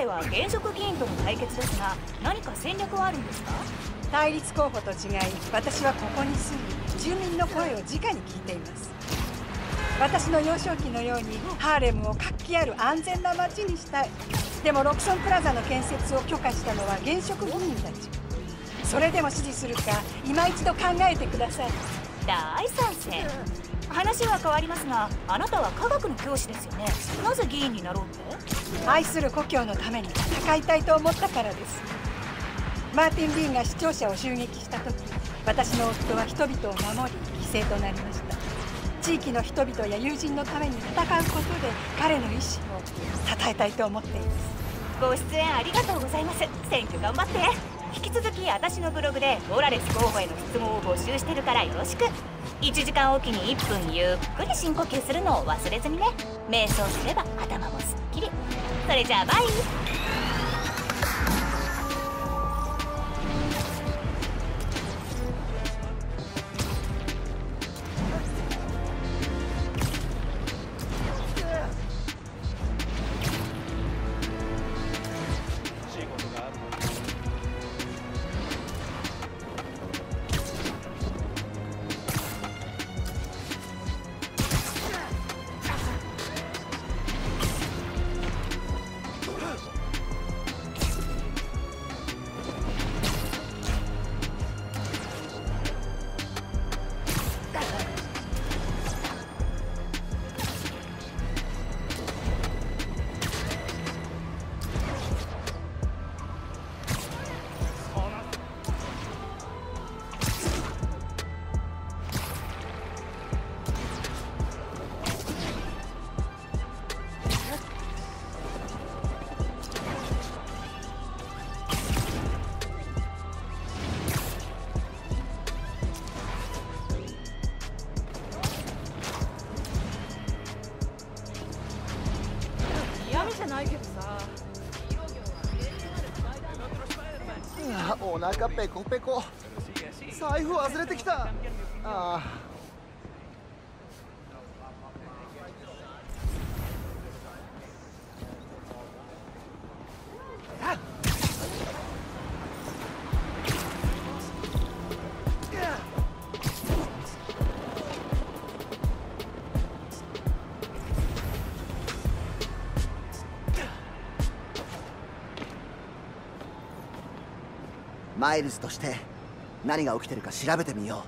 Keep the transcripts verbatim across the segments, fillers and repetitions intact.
は現職議員との対決ですが、何か戦略はあるんですか？ 対立候補と違い、私はここに住み住民の声を直に聞いています。私の幼少期のようにハーレムを活気ある安全な街にしたい。でもロクソンプラザの建設を許可したのは現職議員たち。それでも支持するか今一度考えてください。 大賛成。話は変わりますが、あなたは科学の教師ですよね。なぜ議員になろうって？ 愛する故郷のために戦いたいと思ったからです。マーティン・リーンが視聴者を襲撃した時、私の夫は人々を守り犠牲となりました。地域の人々や友人のために戦うことで彼の意志を称えたいと思っています。 ご出演ありがとうございます。選挙頑張って。引き続き私のブログでモラレス候補への質問を募集してるからよろしく。いちじかんおきにいっぷんゆっくり深呼吸するのを忘れずにね。瞑想すれば頭もすっきり。それじゃあバイ。 お腹ペコペコ。財布忘れてきた。ああ。マイルズとして何が起きてるか調べてみよ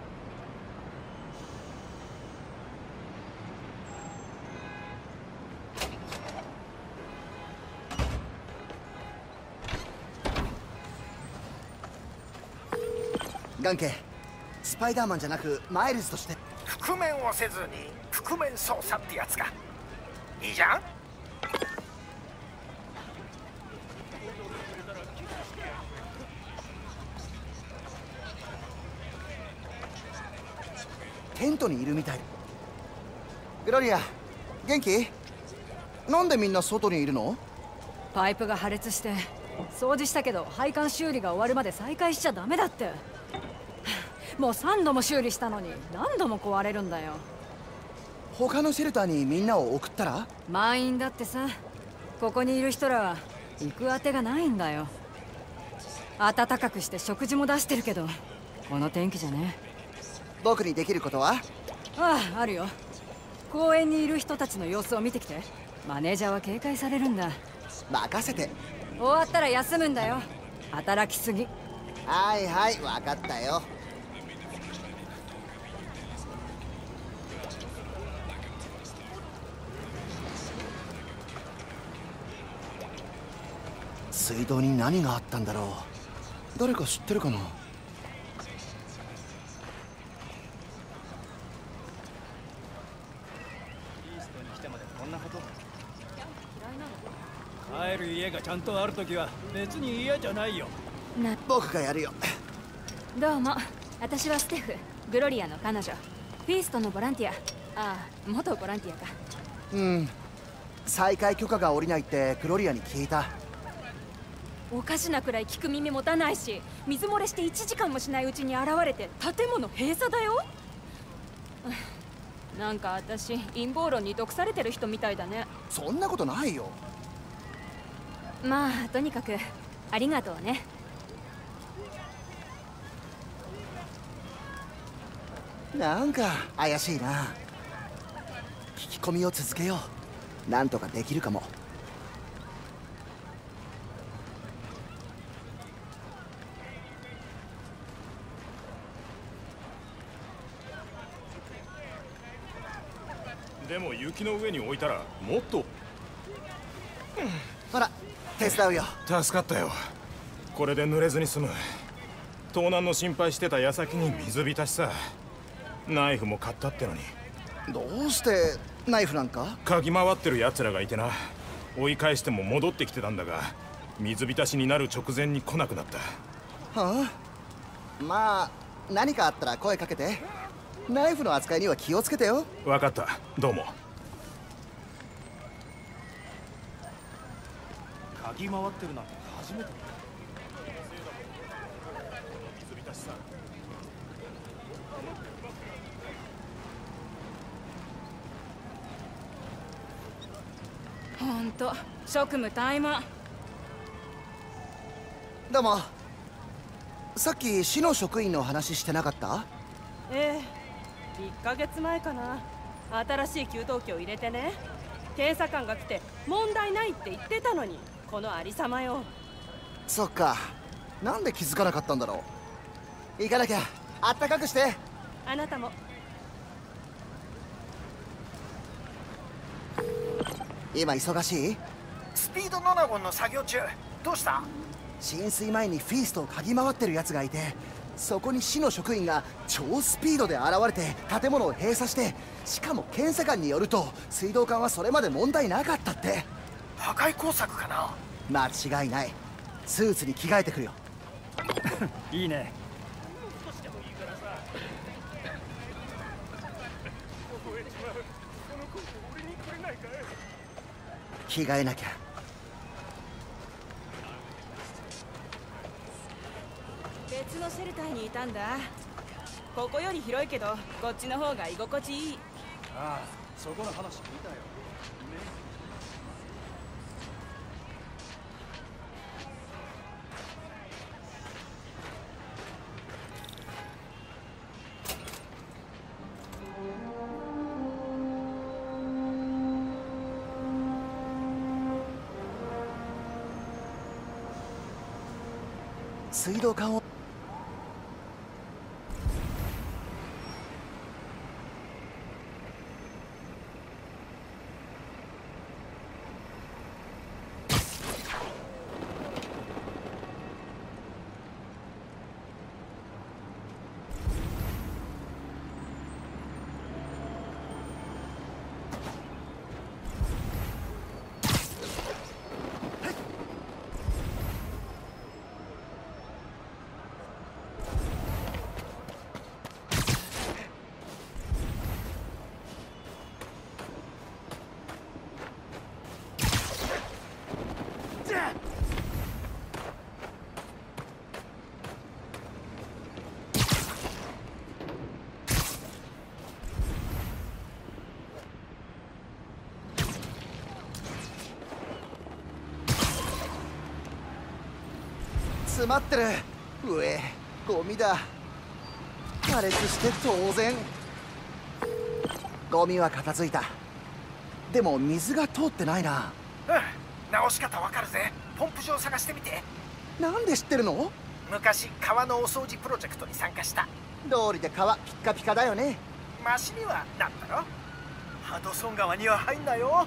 う。ガンケ、スパイダーマンじゃなくマイルズとして覆面をせずに覆面捜査ってやつか。いいじゃん。 テントにいるみたい。グロリア、元気？なんでみんな外にいるの？ パイプが破裂して掃除したけど配管修理が終わるまで再開しちゃダメだって。もうさんども修理したのに何度も壊れるんだよ。 他のシェルターにみんなを送ったら？ 満員だってさ。ここにいる人らは行くあてがないんだよ。暖かくして食事も出してるけどこの天気じゃね。 僕にできることは？ ああ、あるよ。公園にいる人たちの様子を見てきて。マネージャーは警戒されるんだ。 任せて。 終わったら休むんだよ。働きすぎ。 はいはい、分かったよ。水道に何があったんだろう。誰か知ってるかな？ 帰る家がちゃんとあるときは別に嫌じゃないよ。 な、 僕がやるよ。 どうも、私はステフ、グロリアの彼女。フィーストのボランティア。ああ、元ボランティアか。 うん。再開許可が下りないってグロリアに聞いた。 おかしなくらい聞く耳持たないし、水漏れしていちじかんもしないうちに現れて建物閉鎖だよ。なんか私陰謀論に毒されてる人みたいだね。 そんなことないよ。 まあとにかくありがとうね。 なんか怪しいな。聞き込みを続けよう。なんとかできるかも。 でも雪の上に置いたらもっと。 ほら手伝うよ。 助かったよ。これで濡れずに済む。盗難の心配してた矢先に水浸しさ。ナイフも買ったってのに。 どうしてナイフなんか？ 嗅ぎ回ってる奴らがいてな。追い返しても戻ってきてたんだが、水浸しになる直前に来なくなった。 はあ、まあ何かあったら声かけて。ナイフの扱いには気をつけてよ。 分かった、どうも。 嗅ぎ回ってるなんて初めて。 水浸しさ。 ほんと職務怠慢。 どうも。さっき市の職員の話してなかった？ ええ、いっかげつまえかな。新しい給湯器を入れてね、検査官が来て問題ないって言ってたのに、このありさまよ。 そっか、なんで気づかなかったんだろう。行かなきゃ。あったかくして。 あなたも。 今忙しい？ スピードノナゴンの作業中。どうした？ 浸水前にフィーストを嗅ぎ回ってるやつがいて、そこに市の職員が超スピードで現れて建物を閉鎖して、しかも検査官によると水道管はそれまで問題なかったって。 破壊工作かな？ 間違いない。スーツに着替えてくるよ。 いいね。 着替えなきゃ。 別のシェルターにいたんだ。ここより広いけどこっちの方が居心地いい。 ああ、そこの話聞いたよ。 水道管を。詰まってる。うえ、ゴミだ。破裂して当然。ゴミは片付いた。でも水が通ってないな。 うん、直し方わかるぜ。ポンプ場探してみて。 なんで知ってるの？ 昔川のお掃除プロジェクトに参加した。 道理で川ピッカピカだよね。 マシにはなったろ。ハドソン川には入んなよ。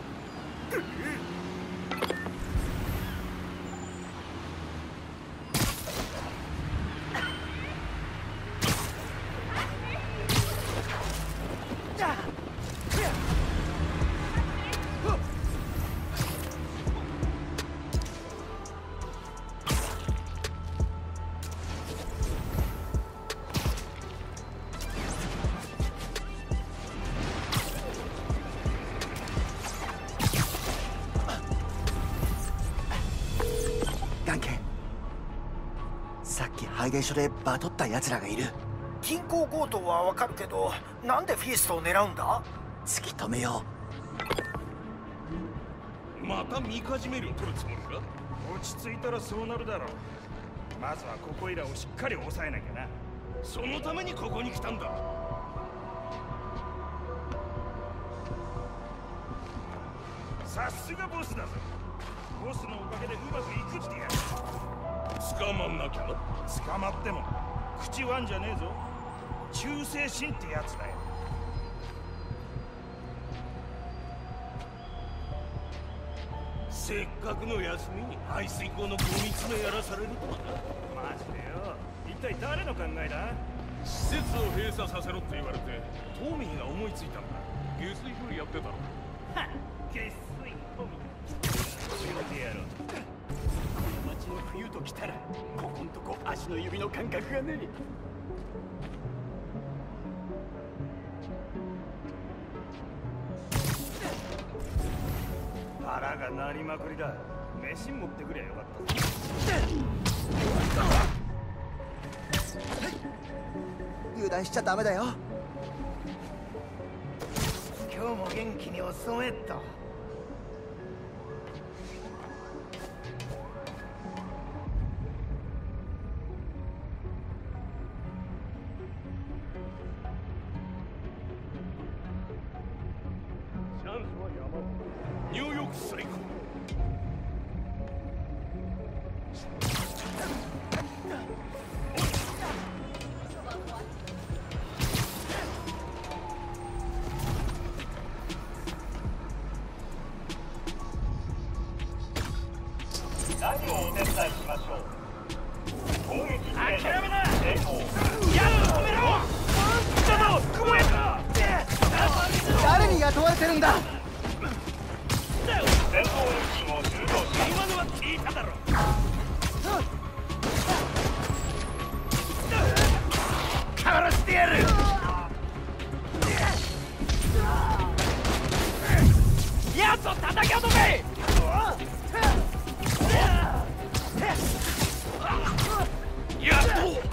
配電所でバトった奴らがいる。 銀行強盗はわかるけど、なんでフィーストを狙うんだ？ 突き止めよう。またみかじめ料取るつもりか？ 落ち着いたらそうなるだろう。まずはここいらをしっかり抑えなきゃな。そのためにここに来たんだ。さすがボスだぞ。ボスのおかげでうまくいくってやる。捕まんなきゃな。捕まっても口割んじゃねえぞ。忠誠心ってやつだよ。せっかくの休みに排水溝のゴミ詰めやらされるとはな。マジでよ。一体誰の考えだ？施設を閉鎖させろって言われてトミーが思いついたんだ。下水風やってたろ。はっ、下水トミー呼んでやろう。街の冬と来たらここんとこ足の指の感覚がねえ。腹が鳴りまくりだ。飯持ってくりゃよかった。 油断しちゃダメだよ。 今日も元気におそめっと。 チャンスは山。ニューヨーク最高。何をお手伝いしましょう。攻撃諦めな。成功。やっ止めろ。ちょっと雲やか。 誰に雇われてるんだ。 戦闘演習を終了し、今のは聞いただろ。殺してやる。やつを叩き落とせ。やっと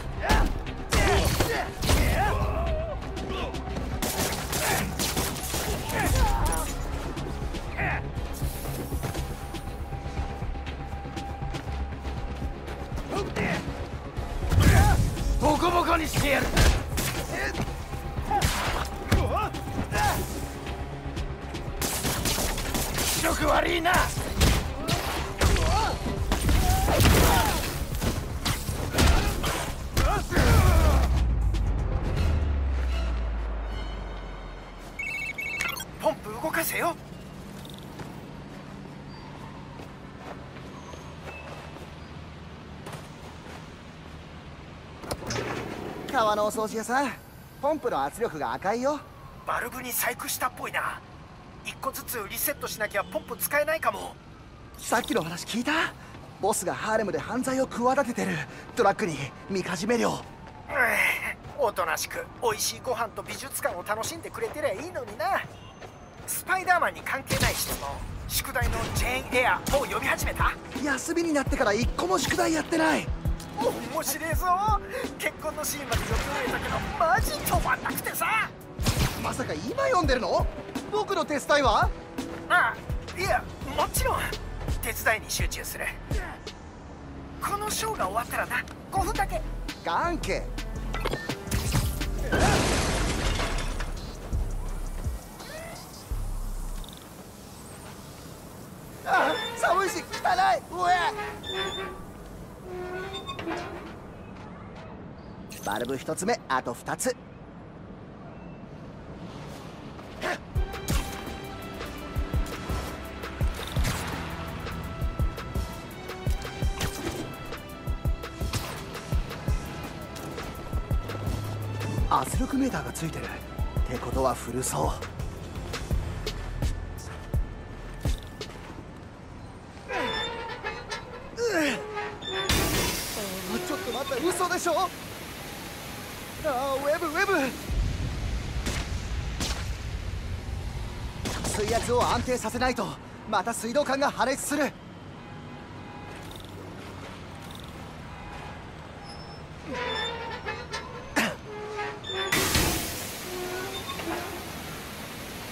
ボコボコにしてやる。気色悪いな。 ポンプ動かせよ。 川のお掃除屋さん、ポンプの圧力が赤いよ。 バルブに細工したっぽいな。一個ずつリセットしなきゃポンプ使えないかも。 さっきの話聞いた？ボスがハーレムで犯罪を企ててる。トラックにみかじめ料。 おとなしく美味しいご飯と美術館を楽しんでくれてりゃいいのにな。スパイダーマンに関係ない質問。宿題のジェーンエアもう読み始めた？ 休みになってから一個も宿題やってない。 面白いぞ。結婚のシーンまで読み終えたけどマジ止まんなくてさ。 まさか今読んでるの？僕の手伝いは？ ああ、いやもちろん手伝いに集中する。このショーが終わったらな、ごふんだけ。 ガンケ。あ、寒いし汚い。うえ。バルブ一つ目、あと二つ。圧力メーターがついてるってことは古そう。ちょっと待って、嘘でしょ。ああ、ウェブウェブ。水圧を安定させないとまた水道管が破裂する。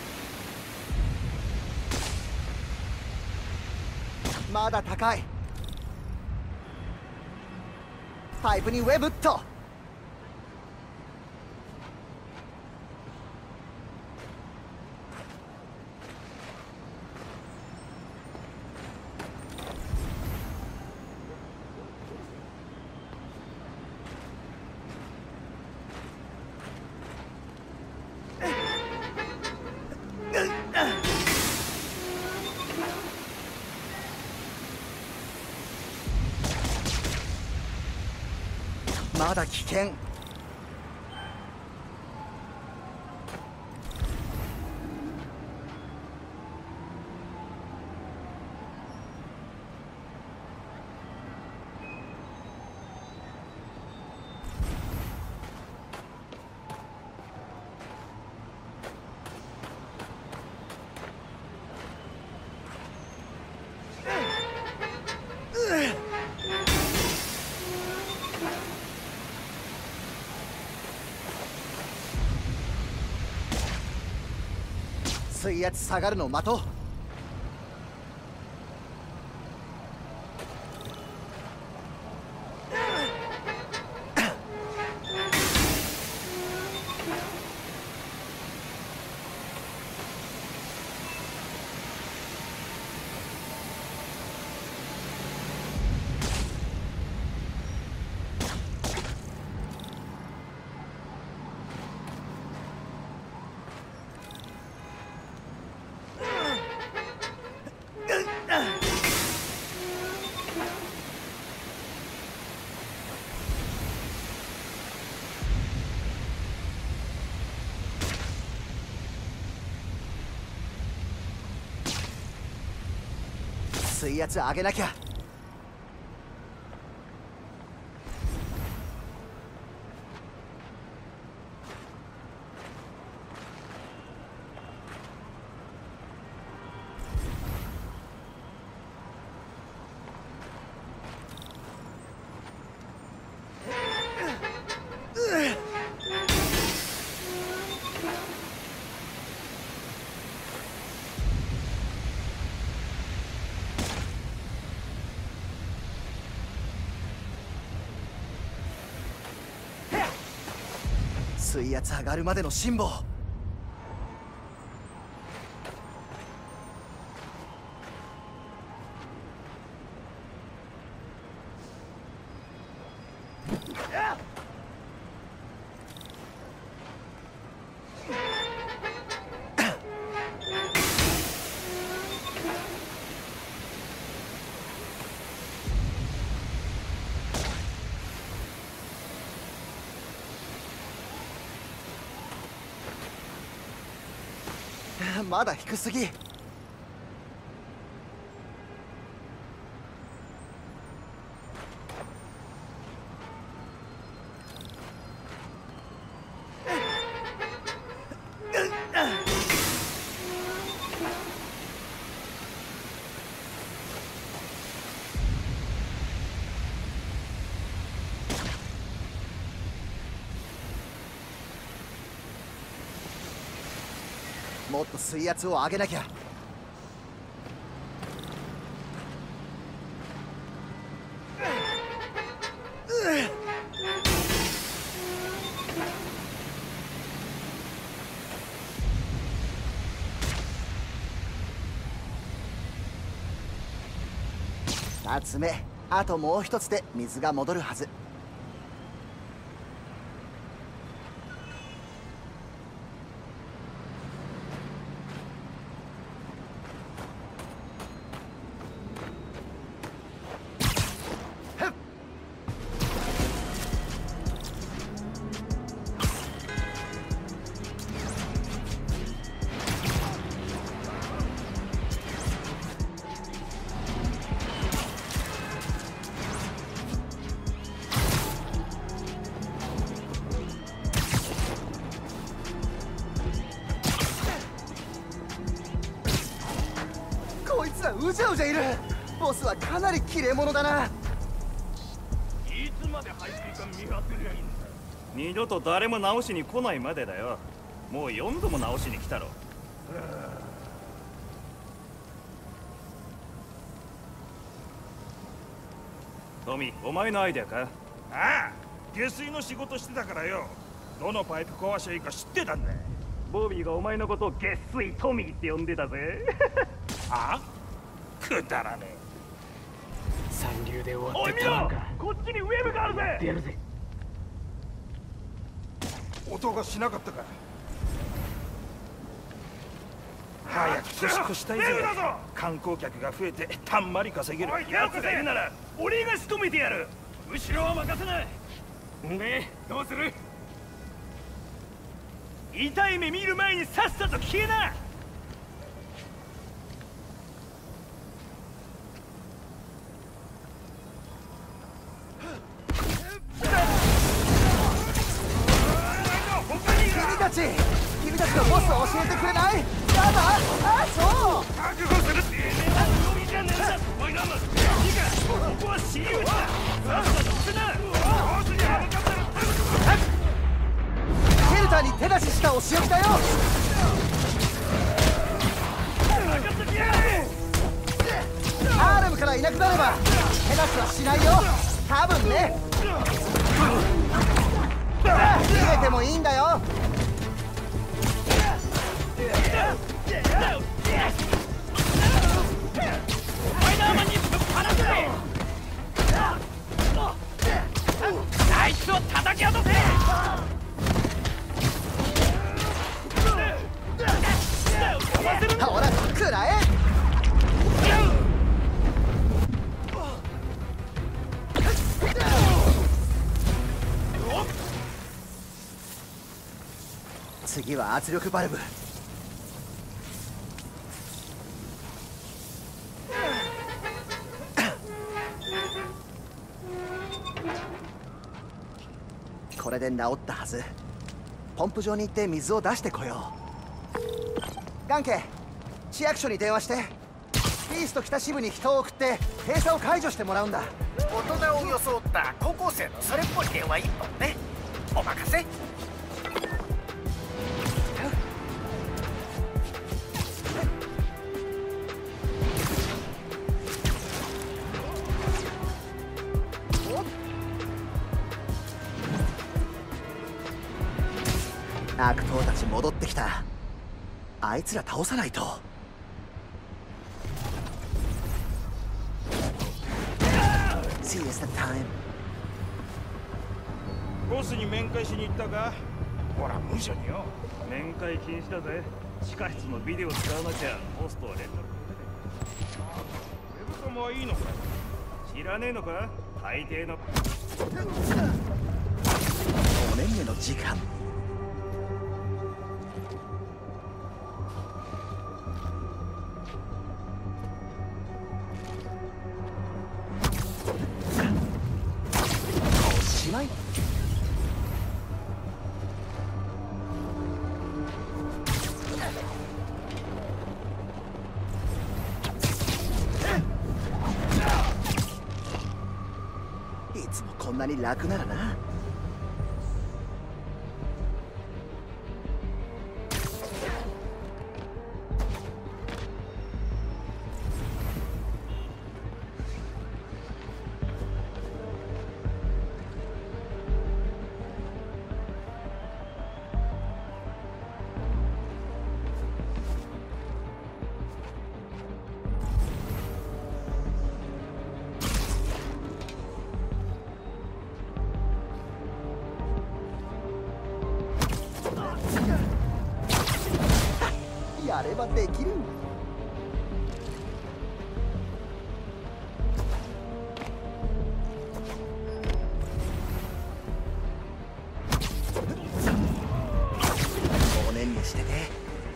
まだ高い。 パイプにウェブっと。まだ危険。水圧下がるのを待とう。水圧上げなきゃ。水圧上がるまでの辛抱。まだ低すぎ。もっと水圧を上げなきゃ。ふたつめ、あともう一つで水が戻るはず。うじゃうじゃいる。ボスはかなり綺麗者だな。 いつまで排水管見張ってりゃいいんだ。 二度と誰も直しに来ないまでだよ。もう四度も直しに来たろ。トミー、お前のアイデアか？ ああ、下水の仕事してたからよ。どのパイプ壊しゃいいか知ってたんだ。 ボビーがお前のことを下水トミーって呼んでたぜ。 あ？くだらねえ。 三流で終わおい見ろ、 ってたのか。 こっちにウェブがあるぜ。 やるぜ。 音がしなかったか。早く年越したいぜ。観光客が増えてたんまり稼げる。 やつがいるなら俺が仕留めてやる。後ろは任せない。 で、どうする？ 痛い目見る前にさっさと消えな。 君たち君たちのボスを教えてくれない？やだ、あ、そう覚悟する。てめえは無理じゃねえんだ。おいらもいいか、ここは私有地だ。さっさと捨てな。ボスに歯向かったらシェルターに手出ししたお仕置きだよ。 任せてやれ。 アーレムからいなくなれば手出しはしないよ、多分ね。逃げてもいいんだよ。 スパイダーマンにぶっ放せ。あいつを叩き落とせ。 ほら、くらえ。次は圧力バルブ。これで治ったはず。ポンプ場に行って水を出してこよう。ガンケ、市役所に電話してピースと北支部に人を送って閉鎖を解除してもらうんだ。 大人を装った高校生のそれっぽい電話一本ね。お任せ。 悪党たち戻ってきた。あいつら倒さないと。See you the time。 ボスに面会しに行ったか？ほら無茶によ。 面会禁止だぜ。地下室のビデオ使わなきゃホストは連絡。 ウェブカムはいいのか？ 知らねえのか？大抵のごねんめの時間。おしまい。いつもこんなに楽ならな。やればできる。ごねんにしてね。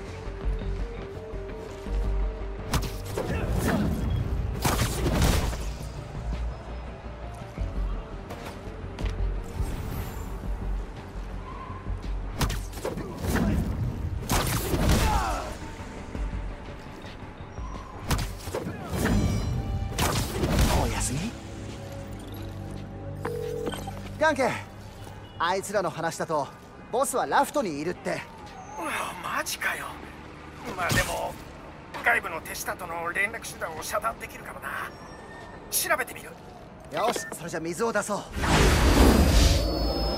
ガンケ、あいつらの話だとボスはラフトにいるって。 うわ、マジかよ。まあでも外部の手下との連絡手段を遮断できるからな。調べてみる。 よし、それじゃ水を出そう。